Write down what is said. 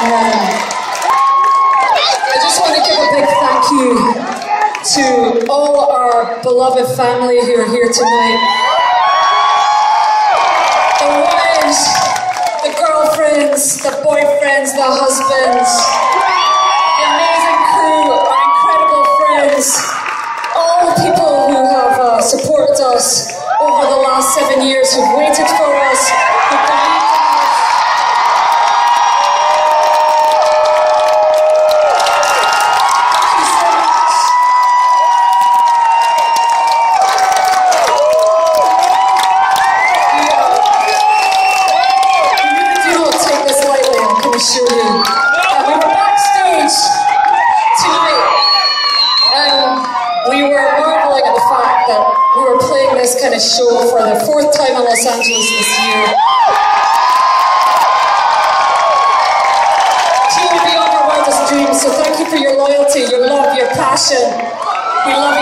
I just want to give a big thank you to all our beloved family who are here tonight. The wives, the girlfriends, the boyfriends, the husbands, the amazing crew, our incredible friends, all the people who have supported us over the last 7 years, who've waited for us, who believed in us. Assure you. We were backstage tonight and we were marveling at the fact that we were playing this kind of show for the 4th time in Los Angeles this year. Truly beyond our wildest dreams, so thank you for your loyalty, your love, your passion. We love you.